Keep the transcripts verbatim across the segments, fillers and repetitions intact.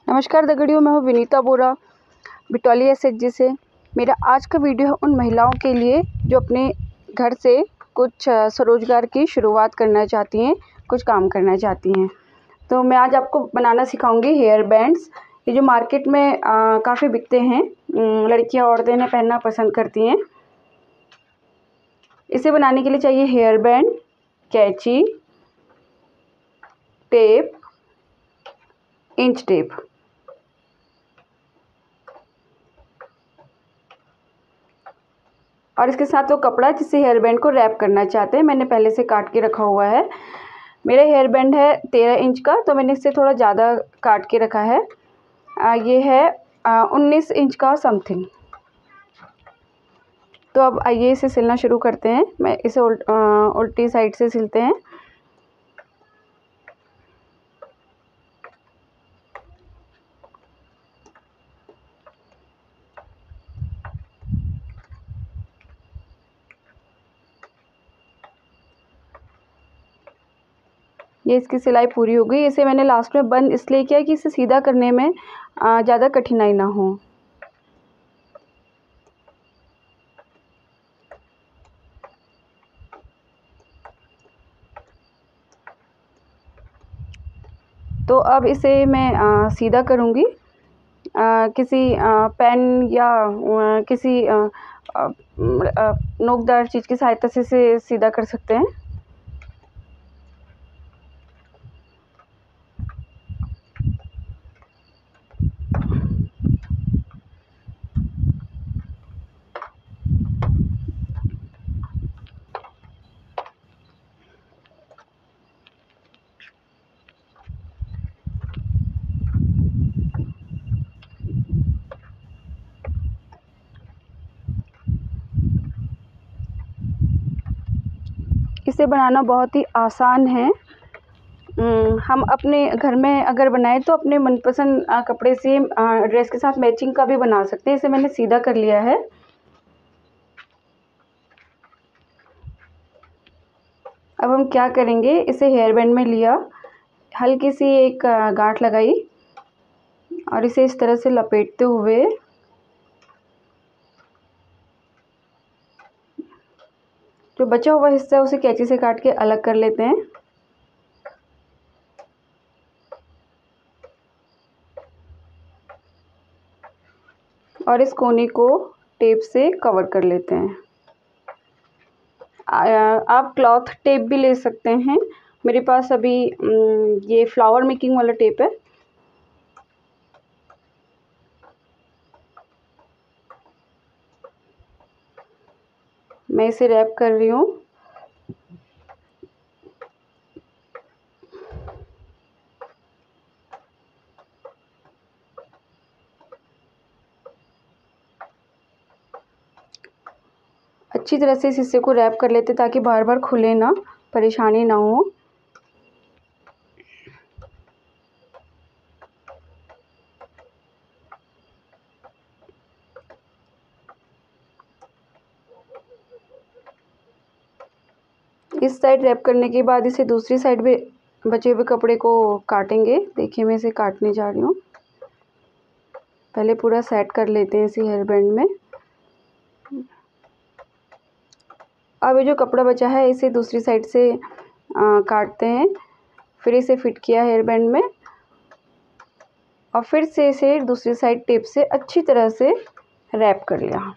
नमस्कार दगड़ियों, मैं हूँ विनीता बोरा बिटौली एसएचजी से। मेरा आज का वीडियो है उन महिलाओं के लिए जो अपने घर से कुछ स्वरोजगार की शुरुआत करना चाहती हैं, कुछ काम करना चाहती हैं। तो मैं आज आपको बनाना सिखाऊंगी हेयर बैंड्स। ये जो मार्केट में काफ़ी बिकते हैं, लड़कियां औरतें इन्हें पहनना पसंद करती हैं। इसे बनाने के लिए चाहिए हेयर बैंड, कैंची, टेप, इंच टेप। और इसके साथ वो कपड़ा जिससे हेयर बैंड को रैप करना चाहते हैं, मैंने पहले से काट के रखा हुआ है। मेरा हेयर बैंड है तेरह इंच का, तो मैंने इससे थोड़ा ज़्यादा काट के रखा है। आ, ये है उन्नीस इंच का समथिंग। तो अब आइए इसे सिलना शुरू करते हैं। मैं इसे उल, उल्टी साइड से सिलते हैं। ये इसकी सिलाई पूरी हो गई। इसे मैंने लास्ट में बंद इसलिए किया कि इसे सीधा करने में ज़्यादा कठिनाई ना हो। तो अब इसे मैं आ, सीधा करूँगी। आ, किसी आ, पेन या आ, किसी आ, आ, नोकदार चीज़ की सहायता से इसे सीधा कर सकते हैं। इसे बनाना बहुत ही आसान है। हम अपने घर में अगर बनाए तो अपने मनपसंद कपड़े से ड्रेस के साथ मैचिंग का भी बना सकते हैं। इसे मैंने सीधा कर लिया है। अब हम क्या करेंगे, इसे हेयर बैंड में लिया, हल्की सी एक गांठ लगाई और इसे इस तरह से लपेटते हुए जो बचा हुआ हिस्सा है उसे कैंची से काट के अलग कर लेते हैं। और इस कोने को टेप से कवर कर लेते हैं। आप क्लॉथ टेप भी ले सकते हैं। मेरे पास अभी ये फ्लावर मेकिंग वाला टेप है। मैं इसे रैप कर रही हूँ। अच्छी तरह से इस हिस्से को रैप कर लेते ताकि बार बार खुले ना, परेशानी ना हो। इस साइड रैप करने के बाद इसे दूसरी साइड में बचे हुए कपड़े को काटेंगे। देखिए मैं इसे काटने जा रही हूँ। पहले पूरा सेट कर लेते हैं इसी हेयर बैंड में। अब ये जो कपड़ा बचा है इसे दूसरी साइड से आ, काटते हैं। फिर इसे फिट किया हेयर बैंड में और फिर से इसे दूसरी साइड टेप से अच्छी तरह से रैप कर लिया।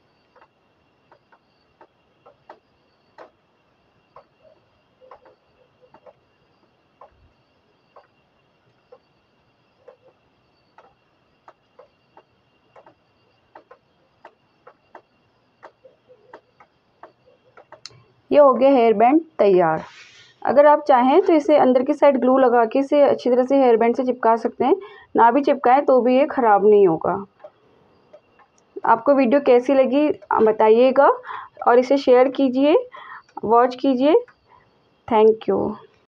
ये हो गया हेयर बैंड तैयार। अगर आप चाहें तो इसे अंदर की साइड ग्लू लगा के इसे अच्छी तरह से हेयर बैंड से चिपका सकते हैं। ना भी चिपकाएं तो भी ये ख़राब नहीं होगा। आपको वीडियो कैसी लगी बताइएगा और इसे शेयर कीजिए, वॉच कीजिए। Thank you.